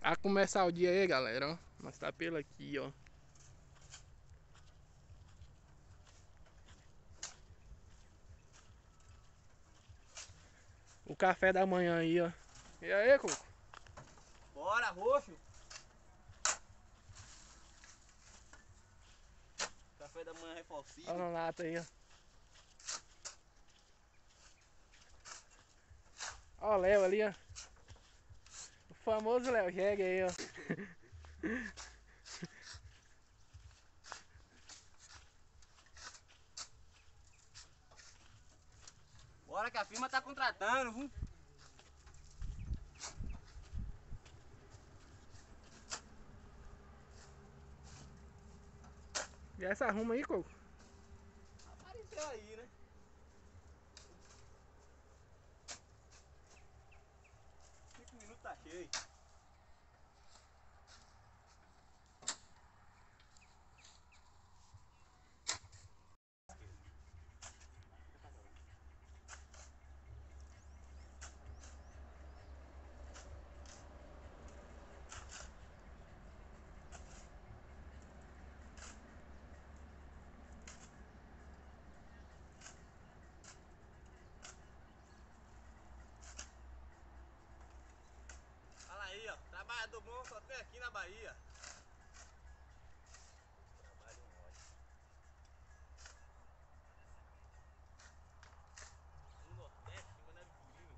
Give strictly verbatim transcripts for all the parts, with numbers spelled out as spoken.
A começar o dia aí, galera, ó. Nós tá pelo aqui, ó. O café da manhã aí, ó. E aí, Coco? Bora, roxo! Café da manhã reforcido. Olha na lata aí, ó. Ó o Léo ali, ó. O famoso Léo Jeg aí, ó. Bora que a firma tá contratando, viu? E essa arruma aí, Coco? Apareceu aí, né? Cinco minutos tá cheio. Fala aí, ó. Trabalhador bom só tem aqui na Bahia. Trabalho ótimo. No Nordeste, em Manabiquim.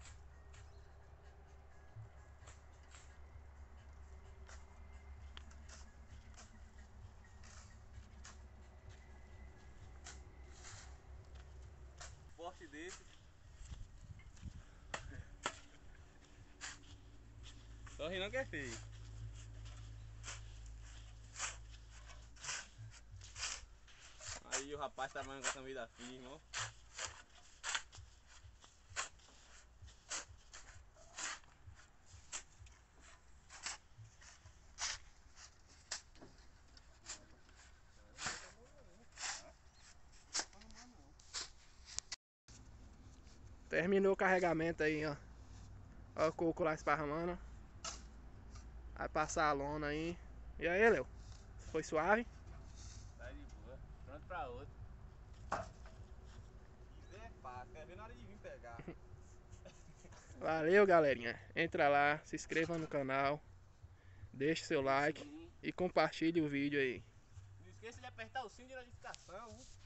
Forte desse. Só ri não que é feio. Aí o rapaz trabalhando com a camisa da firma, ó. Terminou o carregamento aí, ó. Ó o Coco lá esparramando. Vai passar a lona aí. E aí, Léo? Foi suave? Tá de boa. Pronto pra outro. Quiser é fácil. Quer ver na hora de vir pegar. Valeu, galerinha. Entra lá, se inscreva no canal. Deixe seu like Sim. e compartilhe o vídeo aí. Não esqueça de apertar o sininho de notificação, viu?